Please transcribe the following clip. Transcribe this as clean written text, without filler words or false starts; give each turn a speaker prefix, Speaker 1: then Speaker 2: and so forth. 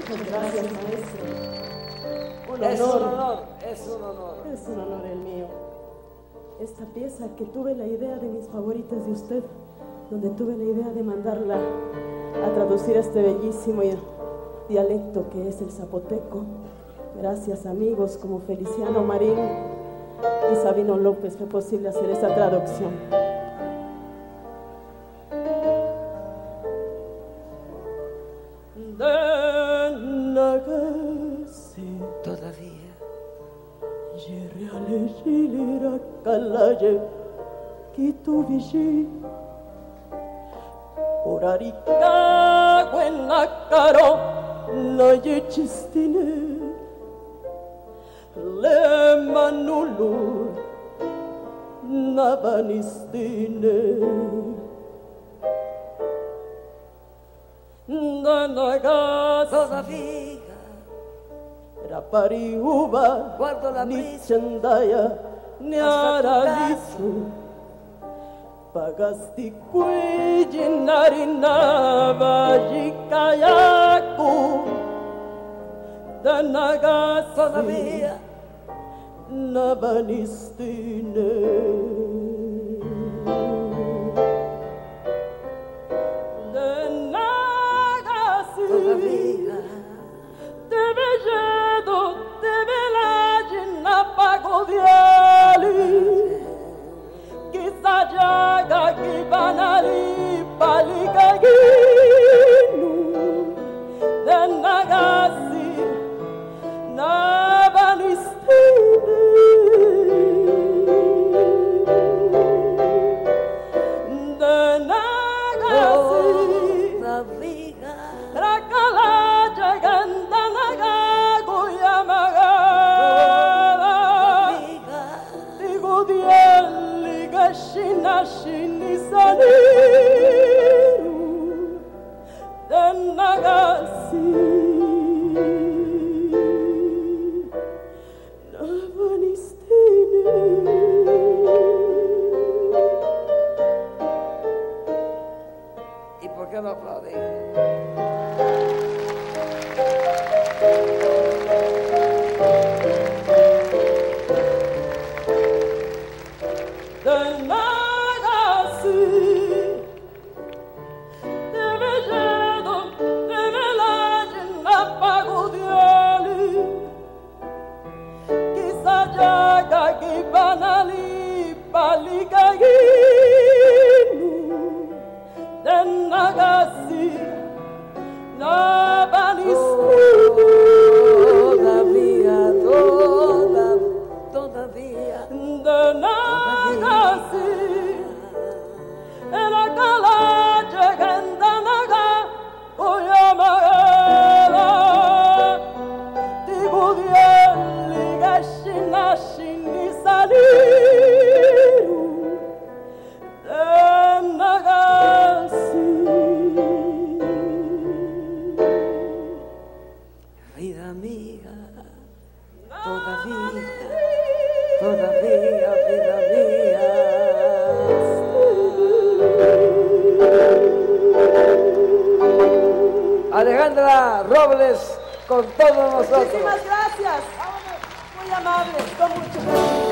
Speaker 1: Muchas gracias, maestro.
Speaker 2: Es un honor, es un honor.
Speaker 1: Es un honor el mío. Esta pieza que tuve la idea de mis favoritas de usted, donde tuve la idea de mandarla a traducir este bellísimo dialecto que es el zapoteco. Gracias amigos como Feliciano, Marín y Sabino Lopez fue posible hacer esta traducción.
Speaker 2: Todavía.
Speaker 1: Le manulu navanistine
Speaker 2: Todavía.
Speaker 1: Rapariuba
Speaker 2: Guardo la
Speaker 1: ni
Speaker 2: prisa
Speaker 1: chandaya ni
Speaker 2: hasta tu
Speaker 1: aralisu pagasti cuiji narinaba jikayaku danagasi
Speaker 2: Todavía.
Speaker 1: navanistine danagasi
Speaker 2: Todavía.
Speaker 1: te vejedo te velaje na pagodiali kisa jaga kibanali paligaginu danagasi navanistine danagasi
Speaker 2: Todavía.
Speaker 1: rakalaja gandanaga goyamaga
Speaker 2: Todavía.
Speaker 1: tigodieli gashina shinisaniru danagasi navanistine.
Speaker 2: ¿Y por qué no aplauden?
Speaker 1: Danagasi te vejedo te velaje na pagodiali kisa jaga kibanali paligaginu danagasi navanistine
Speaker 2: Todavía, todavía.
Speaker 1: danagasi era kalaje gandanaga oyamagala tigudieli gashina shinisaniru danagasi.
Speaker 2: Vida mía. Todavía. Todavía, vida mía. Alejandra Robles con todos nosotros.
Speaker 1: Muchísimas gracias. Muy amables, con mucho cariño.